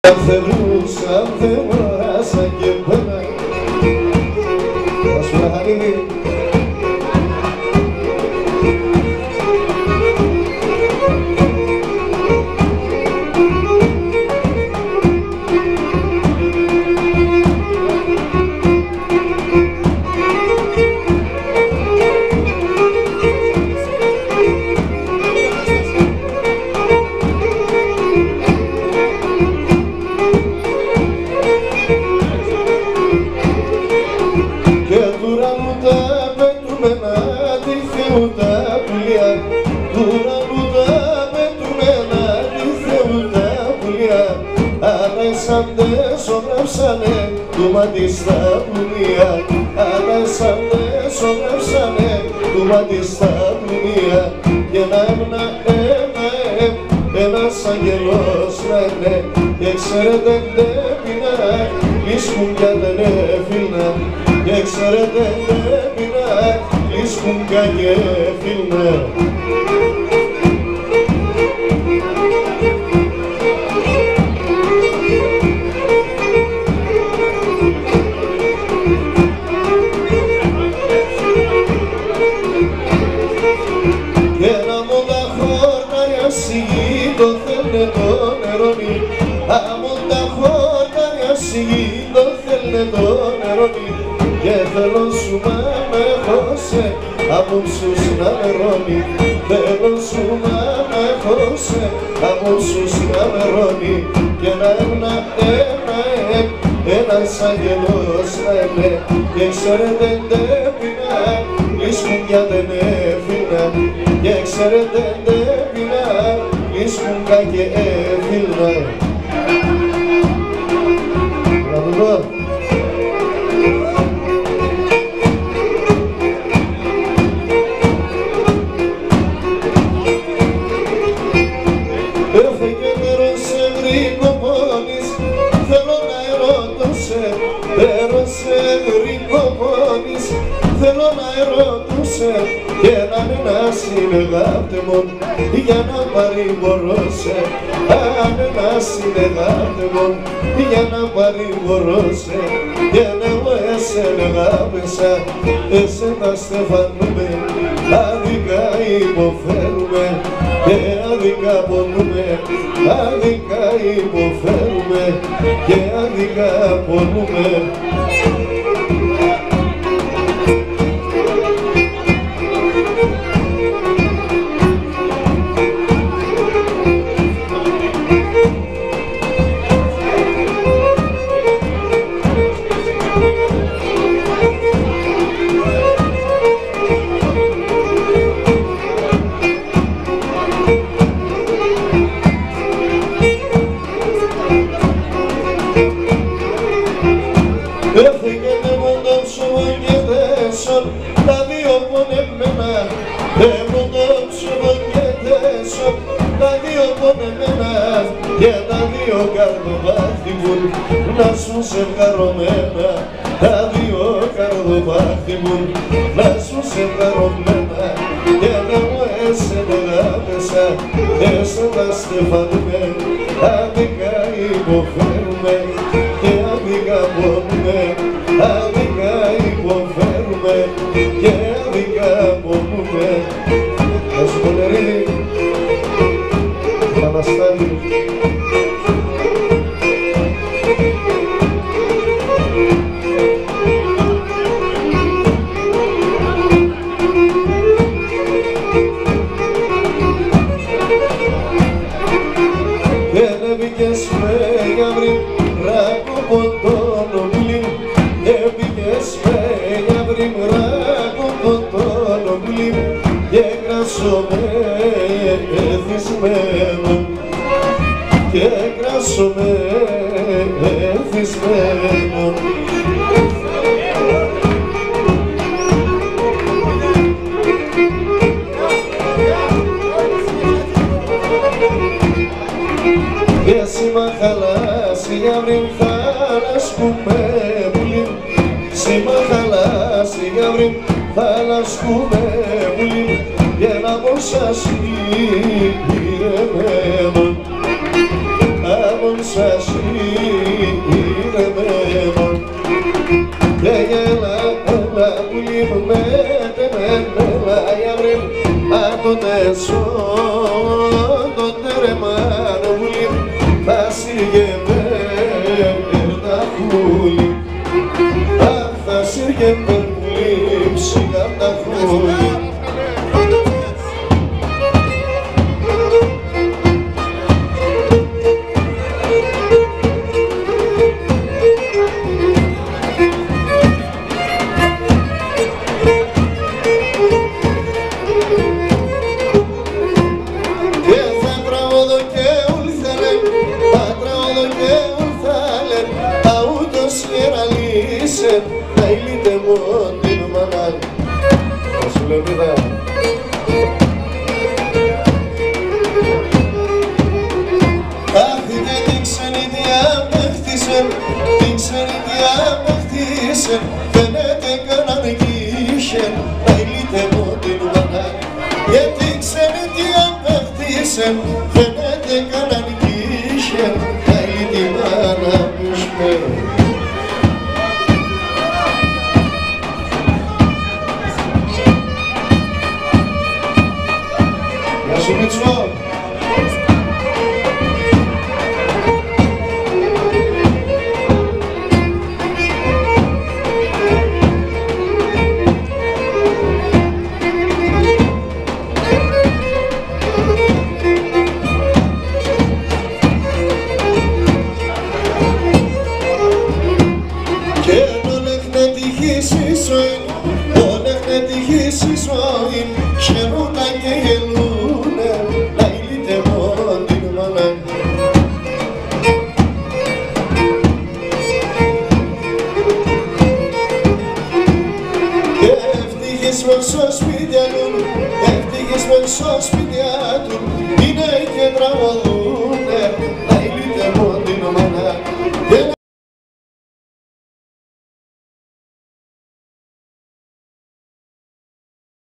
Θέλουσα, θέλουσα και πέρα θα σου χαρεί. Σογράψανε του μάτι στα πλουνία, ανέσαντες σογράψανε του μάτι στα πλουνία και να έμνα ένας αγγελός να είναι και ξέρετε πρέπει να λύσκουν κι αν δεν έφυλνα και ξέρετε πρέπει να λύσκουν κι αν και έφυλνα. Και θέλω σου μα με χώσε απόψους να μερώνει. Θέλω σου μα με χώσε απόψους να μερώνει και να έμνα ένας αγγελός να είναι και ξέρετε πρέπει να λύσκουν κι αν δεν έφυλα και ξέρετε πρέπει να λύσκουν κι αν και έφυλα. Θέλω να ερωτούσε και να είναι ένα συνεργάτεμον για να παρηγορούσε. Αν ένα συνεργάτεμον για να παρηγορούσε και να μου εσενεγάπησα εσένα στεφανούμε. Άδικα υποφέρουμε και άδικα πονούμε. Άδικα υποφέρουμε και άδικα πονούμε. Έφυγεται μόνο ψωμο και τέσσερ, τα δύο πονεμένα. Μόνο ψωμο και τέσσερ, τα δύο πονεμένα. Και τα δύο καρδοπάχτιμουν να σου ζευγαρωμένα. Τα δύο καρδοπάχτιμουν να σου ζευγαρωμένα. Και να μου εσενεγάπησα, εσένα στεφανούμε. Άδικα υποφέρουμε και άδικα πονούμε. Άδικα υποφέρουμε και άδικα πονούμε. Θα σου πονερεί, Αναστάλη. Έπηκες με γαύρι ρακοποτόνομουλή. Έπηκες με γαύρι ρακοποτόνομουλή. Και κράσομαι εθισμένο. Και κράσομαι εθισμένο. Και εσύ μ' χαλάσει γαύρι θάλασκουμε πουλί. Εσύ μ' χαλάσει γαύρι θάλασκουμε πουλί. Και να μον σας ηρεμένον, να μον σας ηρεμένο και γέλα πουλί μου με τεμένα γιαύρι το τέσο το τερεμάνο πουλί θα συγγεμέ τα χούλι θα συγγεμέ πουλί ψηλά τα χούλι. Φαίνεται κανέναν γύχε, να ηλίτε μου την μάνα. Γιατί ξέρει τι απέχτησε, φαίνεται κανέναν γύχε, να ηλίτε μάνα μου σπέρω. Γεια σου Μίτσο. Χαίρουνταν και γελούνε, να ηλίτε μόνο την μάνα. Και ευτύχες μες στο σπίτια του, ευτύχες μες στο σπίτια του, είναι και τραγωδό.